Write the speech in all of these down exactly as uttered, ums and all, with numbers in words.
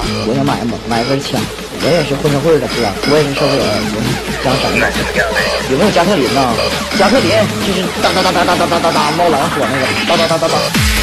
我想买买买根枪，我也是混社会的，是吧？我也是社会人，我是江山的。有没有加特林呢？加特林就是哒哒哒哒哒哒哒哒哒冒蓝火那个，哒哒哒哒哒。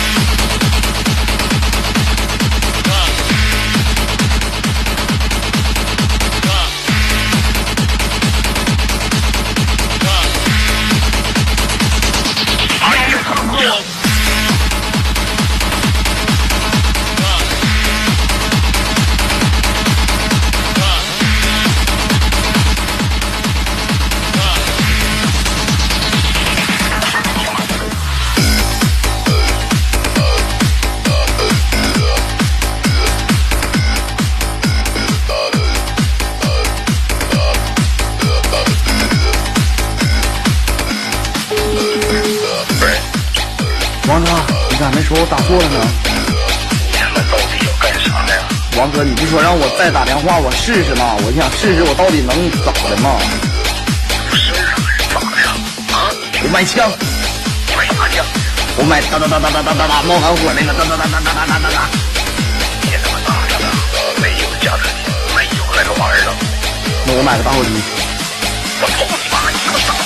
王哥，你咋没说我打错了呢？ 你他妈到底要干啥呀？ 王哥，你不说让我再打电话我试试吗？我想试试我到底能咋的吗？ 不是啊，咋的呀？啊？ 我买枪， 买啥枪？ 我买哒哒哒哒哒哒哒哒冒蓝火那个哒哒哒哒哒哒哒哒哒。 你他妈咋的了？没有加特林，没有那个玩意儿了。 那我买个打火机。 我操你妈！你他妈傻！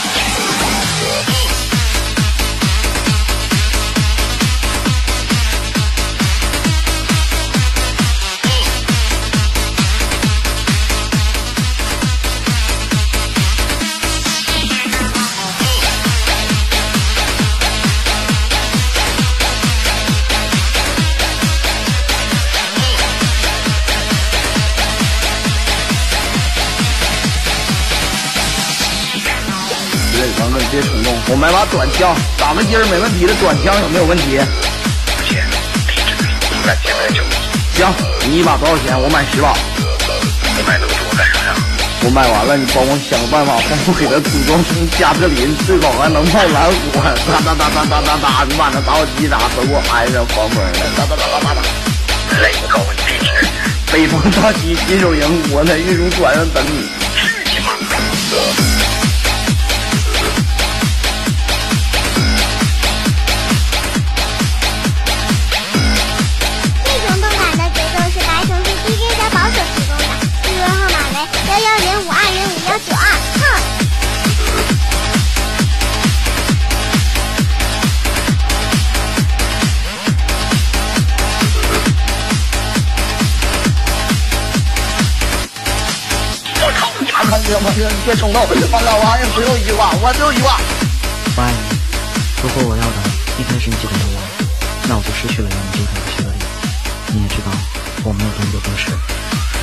王哥，你别冲动，我买把短枪，打个筋儿没问题的，短枪有没有问题？ 不行，地址你敢接不就？ 行，你一把多少钱？我买十把。 你买那么多干啥呀？ 我买完了，你帮我想个办法，帮我给它组装成加特林，最好还能冒蓝火，哒哒哒哒哒哒哒，你把那打火机打等我安上防风的，哒哒哒哒哒哒。 来，我告诉你地址， 北方大旗新手营，我在运输船上等你。 去你妈！ 王哥，你别冲动，王哥，我还有最后一句话，我最后一句话。 我爱你，如果我要的一开始你就给了我，那我就失去了让你这份的权利。你也知道我没有动作合适。